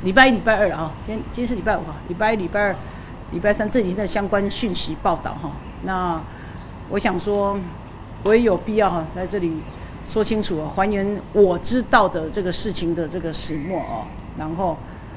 礼拜一、礼拜二啊，今天是礼拜五哈，礼拜一、礼拜二、礼拜三这几天的相关讯息报道哈。那我想说，我也有必要哈，在这里说清楚还原我知道的这个事情的这个始末哦，然后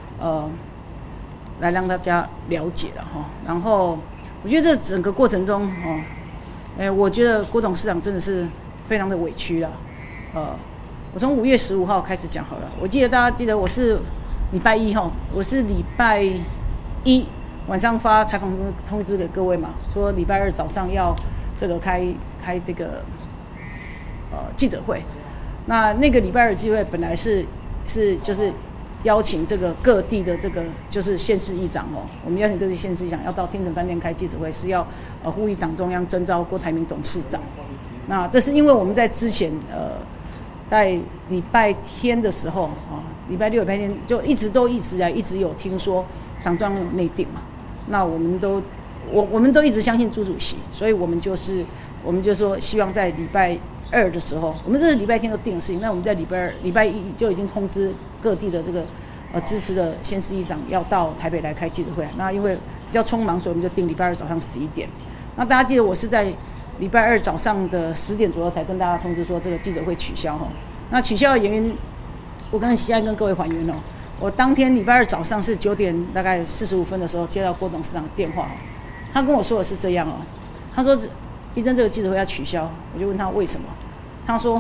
来让大家了解了哈。然后我觉得这整个过程中哦，我觉得郭董事长真的是非常的委屈了。我从5月15号开始讲好了，我记得大家记得我是礼拜一哈，我是礼拜一晚上发采访通知给各位嘛，说礼拜二早上要这个开这个记者会。那个礼拜二记者会本来是就是邀请这个各地的这个就是县市议长哦，我们邀请各地县市议长要到天成饭店开记者会，是要呼吁党中央征召郭台铭董事长。那这是因为我们在之前在礼拜天的时候礼拜六、礼拜天就一直有听说党中央有内定嘛，那我们都一直相信朱主席，所以我们就说希望在礼拜二的时候，我们这是礼拜天都定的事情，那我们在礼拜一就已经通知各地的这个支持的县市议长要到台北来开记者会。那因为比较匆忙，所以我们就定礼拜二早上11点。那大家记得我是在礼拜二早上的10点左右才跟大家通知说这个记者会取消哈。那取消的原因，我刚才现在跟各位还原哦。我当天礼拜二早上是9点大概45分的时候接到郭董事长的电话，他跟我说的是这样哦，他说一真这个记者会要取消，我就问他为什么，他说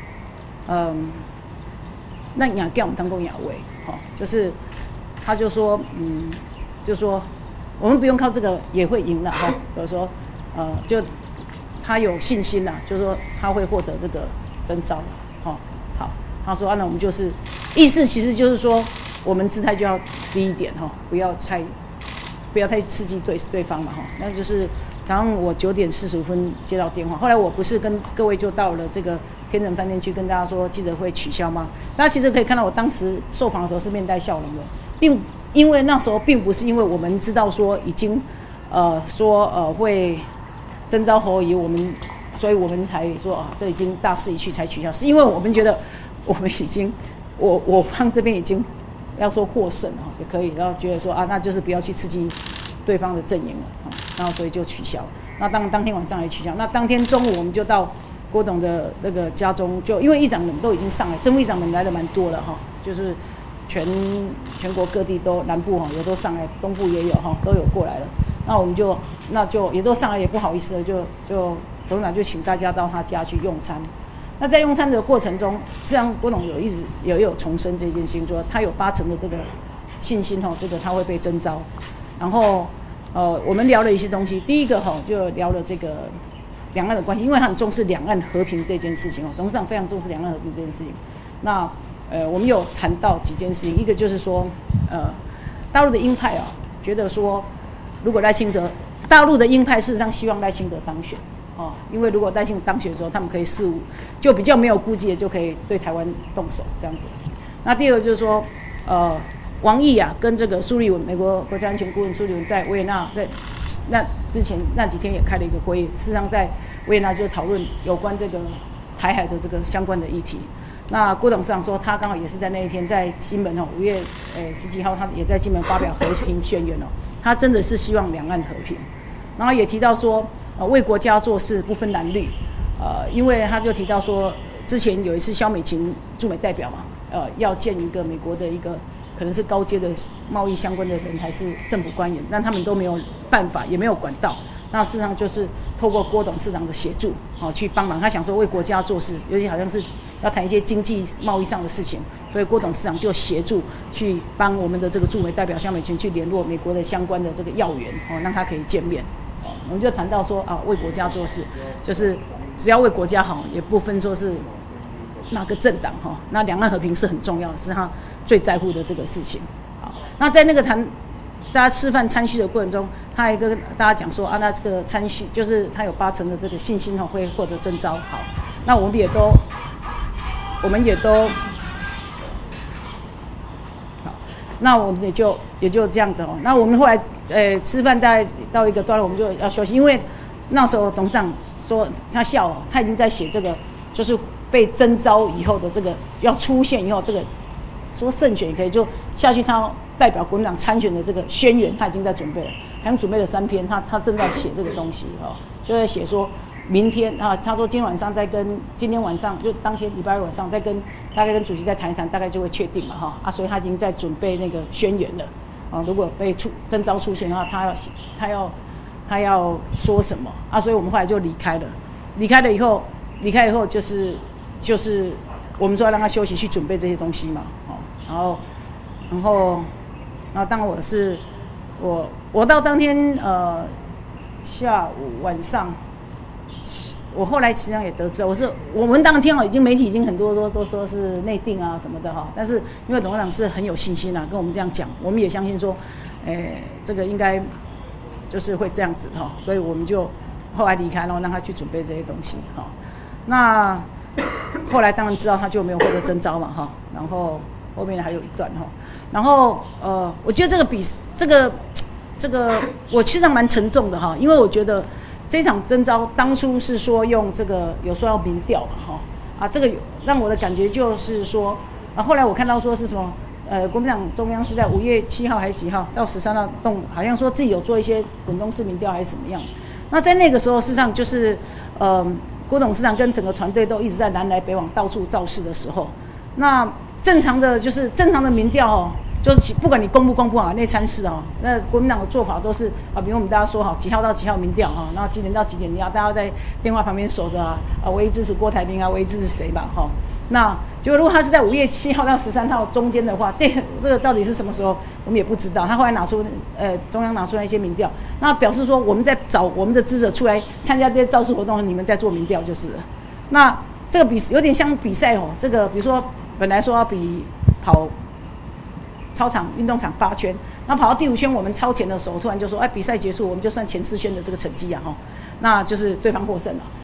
那亚叫我们当过亚位就是他就说就说我们不用靠这个也会赢了就是说就他有信心啦，就是说他会获得这个征召好，他说那我们就是意思其实就是说我们姿态就要低一点不要太刺激对方嘛那就是早上我9点45分接到电话，后来我不是跟各位就到了这个天成饭店去跟大家说记者会取消吗？大家其实可以看到我当时受访的时候是面带笑容的，因为那时候并不是因为我们知道说已经会征召侯友宜，所以我们才说这已经大势已去才取消，是因为我们觉得我们已经我方这边已经要说获胜也可以，然后觉得说那就是不要去刺激对方的阵营了然后所以就取消。那当天晚上也取消。那当天中午我们就到郭董的那个家中，就因为议长们都已经上来，正副议长们来的蛮多了就是全国各地都南部也都上来，东部也有都有过来了。那我们就也都上来，也不好意思了，就董事长就请大家到他家去用餐。那在用餐的过程中，实际上郭董也有重申这件事情，说他有80%的这个信心这个他会被征召。然后我们聊了一些东西，第一个就聊了这个两岸的关系，因为他很重视两岸和平这件事情董事长非常重视两岸和平这件事情。那我们有谈到几件事情，一个就是说大陆的鹰派觉得说如果大陆的鹰派事实上希望赖清德当选因为如果赖清德当选的时候，他们可以就比较没有顾忌的就可以对台湾动手这样子。那第二个就是说王毅跟这个苏利文美国国家安全顾问苏利文在维也纳在那之前那几天也开了一个会议，事实上在维也纳就讨论有关这个台海的这个相关的议题。那郭董事长说他刚好也是在那一天在金门5月10几号他也在金门发表和平宣言他真的是希望两岸和平。然后也提到说为国家做事不分蓝绿因为他就提到说之前有一次萧美琴驻美代表嘛要见一个美国的一个可能是高阶的贸易相关的人还是政府官员，但他们都没有办法也没有管道。那事实上就是透过郭董事长的协助去帮忙，他想说为国家做事，尤其好像是要谈一些经济贸易上的事情，所以郭董事长就协助去帮我们的这个驻美代表萧美琴去联络美国的相关的这个要员让他可以见面我们就谈到说为国家做事，就是只要为国家好，也不分说是哪个政党那两岸和平是很重要的，是他最在乎的这个事情。好，那在那个大家吃饭餐叙的过程中，他还跟大家讲说那这个餐叙就是他有80%的这个信心会获得征召。好，那我们也都好，那我们也就这样子那我们后来吃饭大概到一个段落，我们就要休息，因为那时候董事长说他笑他已经在写这个就是被征召以后的这个要出现以后这说胜选也可以，就下去他要代表国民党参选的这个宣言，他已经在准备了，好像准备了3篇，他正在写这个东西哦，就在写说明天啊，他说今天晚上今天晚上就当天礼拜二晚上大概跟主席再谈一谈，大概就会确定了哈所以他已经在准备那个宣言了啊，如果被征召出现的话，他要说什么啊？所以我们后来就离开了，离开了以后就是我们说要让他休息去准备这些东西嘛，然后当然我到当天下午晚上，我后来实际上也得知，我们当天已经媒体已经很多都说是内定啊什么的哈，但是因为董事长是很有信心啊，跟我们这样讲，我们也相信说，这个应该就是会这样子哈，所以我们就后来离开，然后让他去准备这些东西哈。那后来当然知道他就没有获得征召嘛哈，然后后面还有一段哈，然后我觉得这个我其实上蛮沉重的哈，因为我觉得这场征召当初是说用这个有说要民调嘛哈这个让我的感觉就是说后来我看到说是什么国民党中央是在5月7号还是几号到13号好像说自己有做一些滚动式民调还是怎么样，那在那个时候事实上就是郭董事长跟整个团队都一直在南来北往到处造势的时候，那正常的民调就是不管你公不好那参事那国民党的做法都是比如我们大家说好几号到几号民调然后几点到几点你要大家在电话旁边守着唯一支持郭台铭唯一支持谁吧那结果如果他是在5月7号到13号中间的话，这个到底是什么时候我们也不知道。他后来中央拿出来一些民调，那表示说我们在找我们的支持者出来参加这些造势活动，你们在做民调就是了。那这个有点像比赛这个比如说本来说要比跑操场运动场8圈，那跑到第5圈我们超前的时候，突然就说比赛结束我们就算前4圈的这个成绩那就是对方获胜了。